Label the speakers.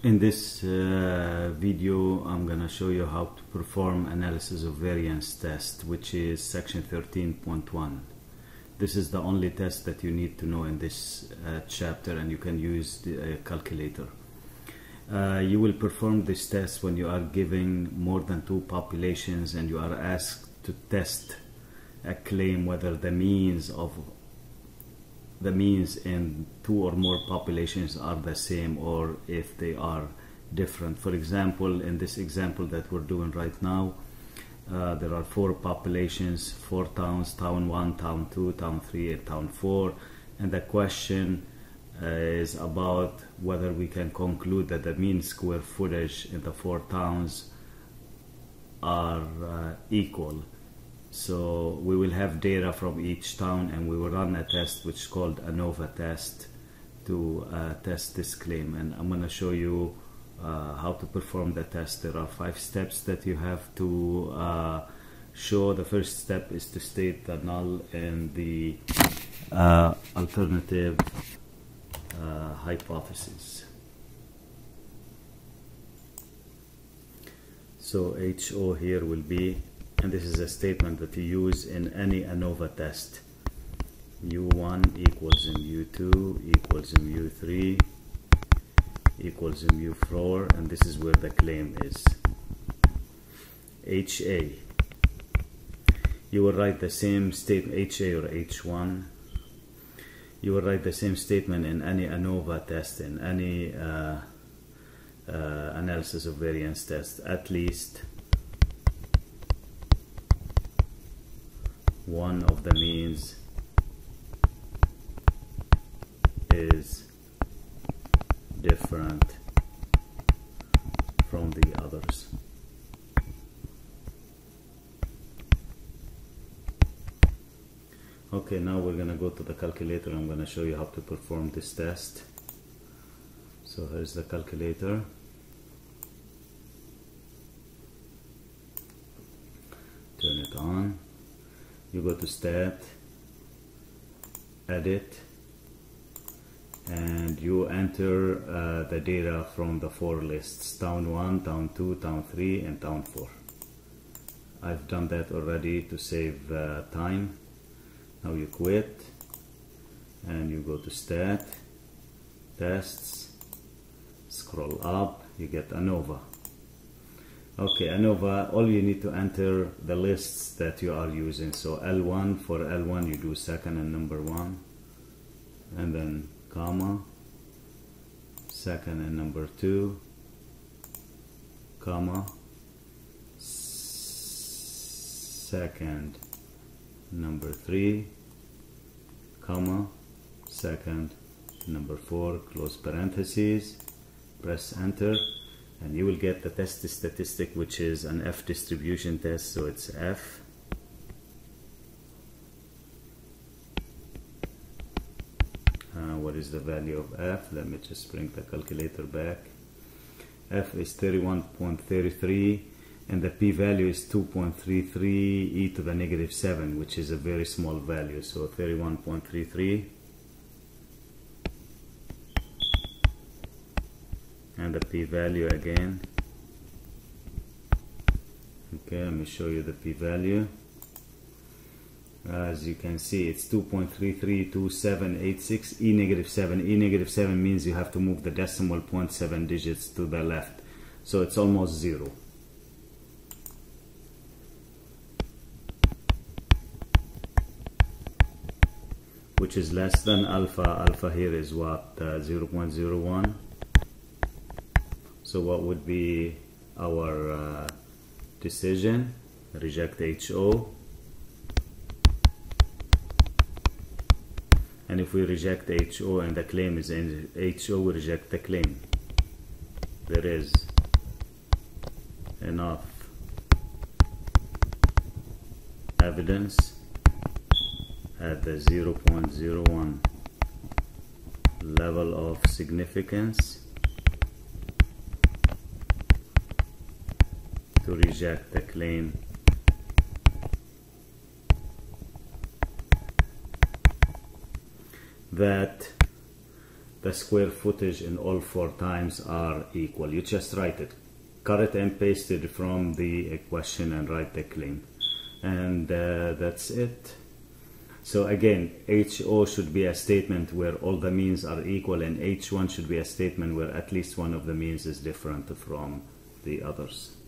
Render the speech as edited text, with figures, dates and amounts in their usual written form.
Speaker 1: In this video, I'm going to show you how to perform analysis of variance test, which is section 13.1. This is the only test that you need to know in this chapter, and you can use the calculator. You will perform this test when you are giving more than two populations and you are asked to test a claim whether the means in two or more populations are the same or if they are different. For example, in this example that we're doing right now, there are four populations, 4 towns, town 1, town 2, town 3, and town 4, and the question is about whether we can conclude that the mean square footage in the 4 towns are equal. So we will have data from each town, and we will run a test which is called Anova test to test this claim. And I'm going to show you how to perform the test. There are 5 steps that you have to show. The first step is to state the null and the alternative hypothesis. So HO here will be, and this is a statement that you use in any Anova test. U1 equals mu2 equals mu3 equals mu4, and this is where the claim is. HA, you will write the same statement, HA or H1, you will write the same statement in any Anova test, in any analysis of variance test. At least one of the means is different from the others. Okay, now we're going to go to the calculator. I'm going to show you how to perform this test. So here's the calculator. Turn it on. You go to Stat, Edit, and you enter the data from the 4 lists: Town 1, Town 2, Town 3, and Town 4. I've done that already to save time. Now you quit, and you go to Stat, Tests, scroll up, you get Anova. Okay, Anova, all you need to enter the lists that you are using. So L1, for L1 you do second and number 1, and then comma, second and number 2, comma, second number 3, comma, second number 4, close parentheses, press enter, and you will get the test statistic, which is an F distribution test. So it's F what is the value of F? Let me just bring the calculator back. F is 31.33, and the p-value is 2.33 e to the -7, which is a very small value. So 31.33, and the p-value again. Okay, let me show you the p-value. As you can see, it's 2.332786 e -7. E -7 means you have to move the decimal 0.7 digits to the left, so it's almost 0. Which is less than alpha. Alpha here is what? 0.01. So what would be our decision? Reject HO. And if we reject HO and the claim is in HO, we reject the claim. There is enough evidence at the 0.01 level of significance to reject the claim. That the square footage in all 4 times are equal. You just write it, cut it and paste it from the question and write the claim, and that's it. So again, HO should be a statement where all the means are equal, and H1 should be a statement where at least one of the means is different from the others.